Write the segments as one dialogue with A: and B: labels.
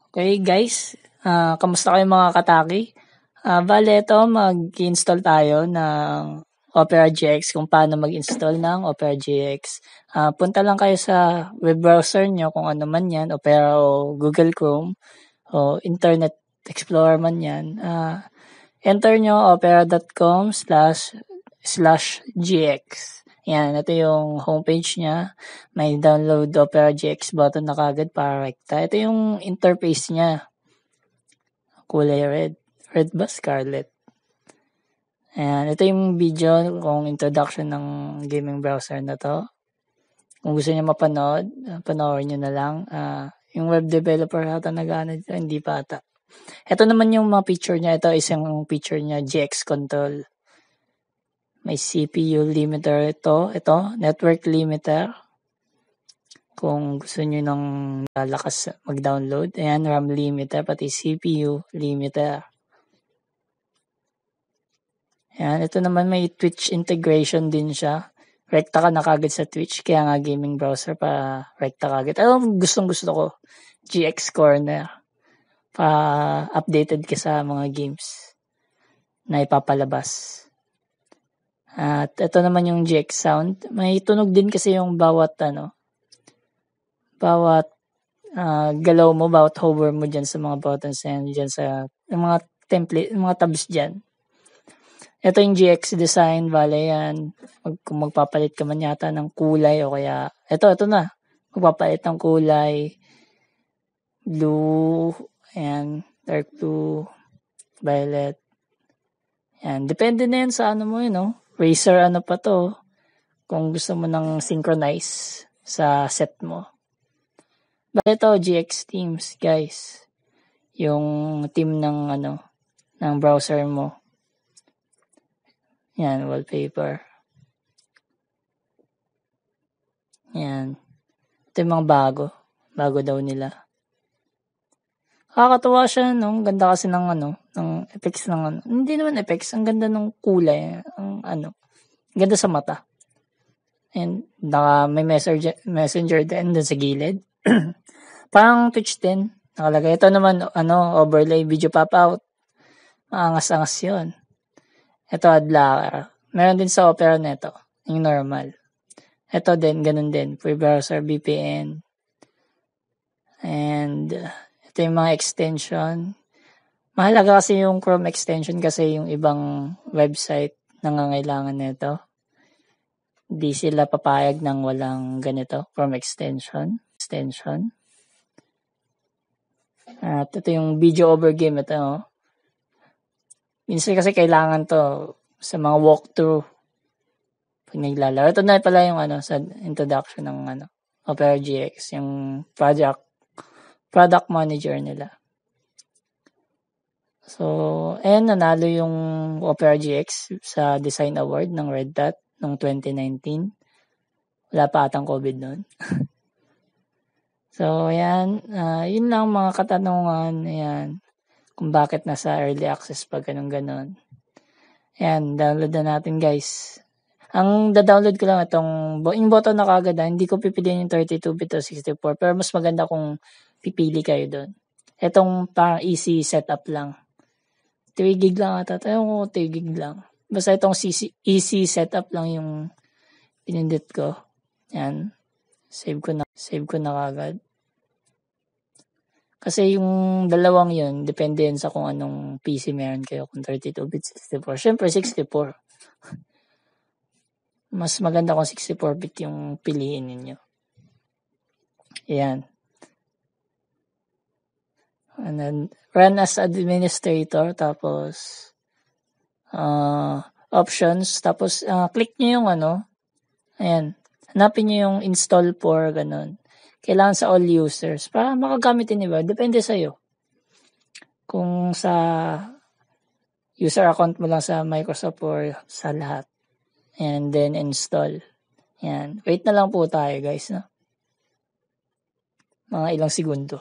A: Okay guys, kamusta kayo mga kataki? Bale ito mag-install tayo ng Opera GX kung paano mag-install ng Opera GX. Punta lang kayo sa web browser nyo kung ano man yan, Opera o Google Chrome o Internet Explorer man yan. Enter nyo opera.com/gx. Yan, ito yung homepage niya. May download Opera GX button na kagad para rekta. Ito yung interface niya. Kulay red. Red ba? Scarlet. Ayan, ito yung video kung introduction ng gaming browser na to. Kung gusto niyo mapanood, panoorin niyo na lang. Yung web developer ata nag-ano dito, hindi pa ata. Ito naman yung mga feature niya. Ito isang feature niya, GX Control. May CPU limiter ito. Ito, network limiter. Kung gusto niyo ng lalakas mag-download. Ayan, RAM limiter, pati CPU limiter. Ayan, ito naman may Twitch integration din siya. Rekta ka na kagad sa Twitch, kaya nga gaming browser para rekta kagad. Gustong gusto ko, GX Corner. Updated ka sa mga games na ipapalabas. At ito naman yung GX Sound. May tunog din kasi yung bawat galaw mo, bawat hover mo dyan sa mga buttons and dyan sa yung mga template, yung mga tabs dyan. Ito yung GX design, bale yan. Kung magpapalit ka man yata ng kulay o kaya, ito na. Magpapalit ng kulay, blue, ayan, dark blue, violet. Ayan, depende na yan sa ano mo yun, Razer ano pa to. Kung gusto mo ng synchronize sa set mo. Bale ito, GX Themes, guys. Yung theme ng browser mo. Yan, wallpaper. Yan. Ito yung mga bago. Bago daw nila. Nakakatuwa siya, no? Ganda kasi ng effects ng Hindi naman effects, ang ganda ng kulay. Ganda sa mata. And may messenger din dun sa gilid. Parang Twitch din. Nakalagay. Ito naman, overlay, video pop-out. Maangas-angas yun. Ito, ad blocker. Meron din sa Opera neto. Yung normal. Ito din, ganun din. Free browser, VPN. And, ito yung mga extension. Mahalaga kasi yung Chrome extension kasi yung ibang website nangangailangan nito. Hindi sila papayag ng walang ganito, Chrome extension. At ito yung video over game. Ito, minsan kasi kailangan to sa mga walkthrough pag naglalaro. Ito na pala yung sa introduction ng Opera GX, yung product manager nila. So, ayan, nanalo yung Opera GX sa Design Award ng Red Dot noong 2019. Wala pa atang COVID noon. So, ayan, yun lang mga katanungan, ayan, kung bakit nasa early access pa ganun. Ayan, download na natin guys. Ang da-download ko lang yung button na kagad, hindi ko pipiliin yung 32-bit o 64, pero mas maganda kung pipili kayo doon. Itong parang easy setup lang. 3 gig lang ata. Tayo ko 3 gig lang. Basta itong easy setup lang yung pinindot ko. Yan. Save ko na kagad. Kasi yung dalawang yun, depende yun sa kung anong PC meron kayo. Kung 32-bit, 64. Siyempre, 64. Mas maganda kung 64-bit yung piliin ninyo. Yan. And then, run as administrator, tapos options, tapos click nyo yung ayan, hanapin nyo yung install for, ganun. Kailangan sa all users, para makagamit din iba, depende sa'yo. Kung sa user account mo lang sa Microsoft or sa lahat. And then install. Yan. Wait na lang po tayo guys, no? Mga ilang segundo.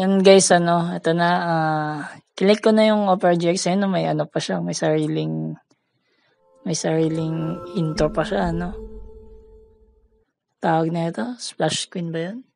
A: Yan guys, ito na, click ko na yung Opera GX. Ayun, may ano pa siya, may sariling intro pa siya, Tawag na ito, splash screen ba yun?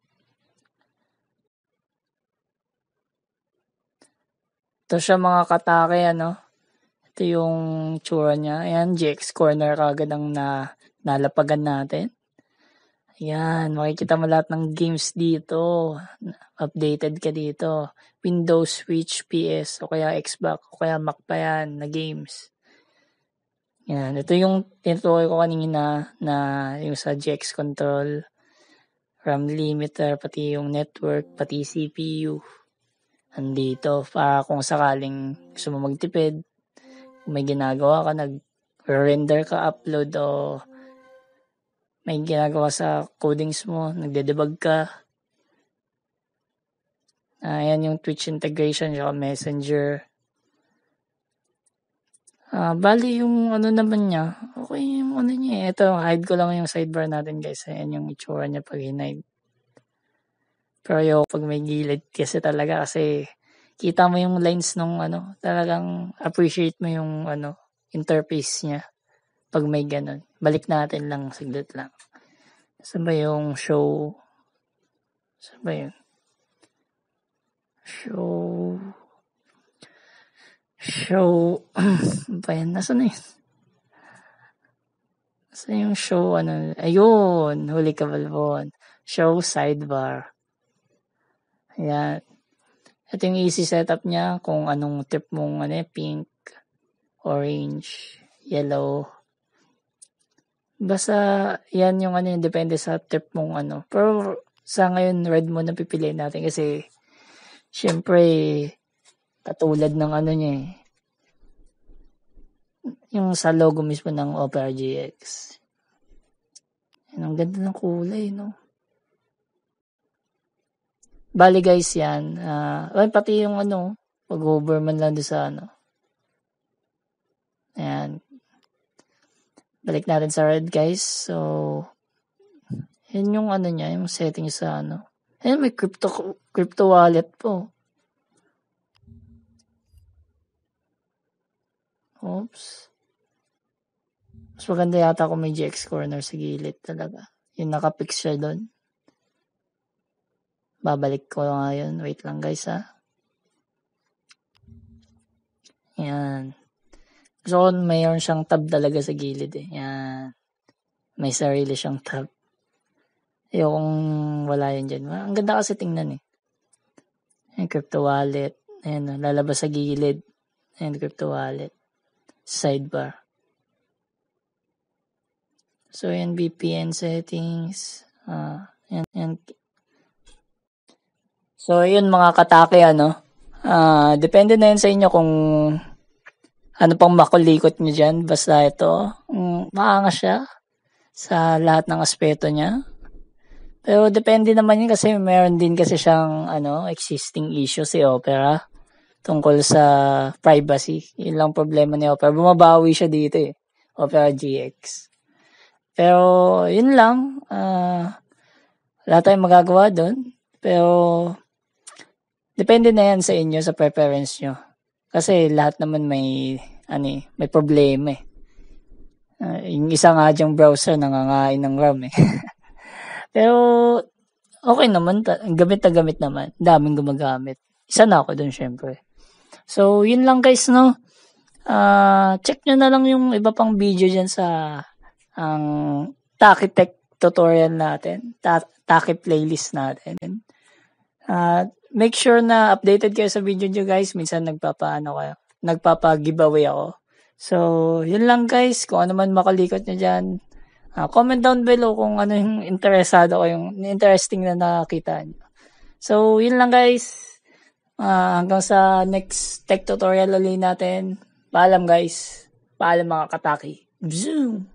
A: Ito siya mga katake, Ito yung tsura niya. Ayan, GX Corner kagad ang nalapagan natin. Ayan, makikita mo lahat ng games dito. Updated ka dito. Windows, Switch, PS, o kaya Xbox, o kaya Mac pa yan na games. Yan, ito yung tinutukoy ko kanina na yung sa GX control, RAM limiter, pati yung network, pati CPU. Andito, para kung sakaling gusto mo magtipid, kung may ginagawa ka, nag-render ka, upload, o may ginagawa sa codings mo, nagde-debug ka. Ayan yung Twitch integration, yung Messenger. Bali yung naman niya, okay yung niya. Ito, hide ko lang yung sidebar natin guys. Ayan yung itsura niya pag hinide. Pero yung pag may gilid kasi talaga kasi kita mo yung lines nung talagang appreciate mo yung interface niya pag may ganun. Balik natin lang, saglit lang. Saan ba yung show? Saan ba yun? Show, ba yan? Nasaan na yun? Nasaan yung show, ayun, huli ka balbon. Show sidebar. Ayan. Ito yung easy setup niya kung anong trip mong pink, orange, yellow. Basta yan yung depende sa trip mong Pero sa ngayon red mo na pipiliin natin kasi syempre katulad ng niya yung sa logo mismo ng Opera GX. Yan, ang ganda ng kulay, Bali guys yan, pati yung pag-hover man lang doon sa Ayan. Balik natin sa red guys. So, yan yung niya, yung setting sa Ayan, may crypto wallet po. Oops. Mas maganda yata kung may GX corner sa gilid talaga. Yung nakapix siya doon. Babalik ko nga yun. Wait lang guys Yan. So, mayroon siyang tab talaga sa gilid Yan. May sarili siyang tab. Yung wala yan dyan. Ang ganda kasi tingnan Yung crypto wallet. Ayan, lalabas sa gilid. Ayan, crypto wallet. Sidebar. So, yan, VPN settings. Yan. So, yun mga katake, depende na yun sa inyo kung ano pang makulikot nyo dyan. Basta ito, maangas siya sa lahat ng aspeto niya. Pero depende naman yun kasi meron din kasi siyang existing issue si Opera tungkol sa privacy. Yun lang problema ni Opera. Bumabawi siya dito Opera GX. Pero yun lang. Wala tayong magagawa doon. Pero depende na yan sa inyo, sa preference nyo. Kasi lahat naman may problema yung isa nga dyang browser nangangain ng RAM Pero okay naman, gamit na gamit naman. Daming gumagamit. Isa na ako dun syempre. So, yun lang guys, check nyo na lang yung iba pang video dyan sa ang Taki Tech tutorial natin. Taki playlist natin. Make sure na updated kayo sa video nyo guys. Minsan nagpapa-giveaway ako. So, yun lang guys. Kung ano man makalikot nyo dyan, comment down below kung ano yung interesado ko, yung interesting na nakita nyo. So, yun lang guys. Hanggang sa next tech tutorial ulit natin. Paalam guys. Paalam mga kataki. Zoom!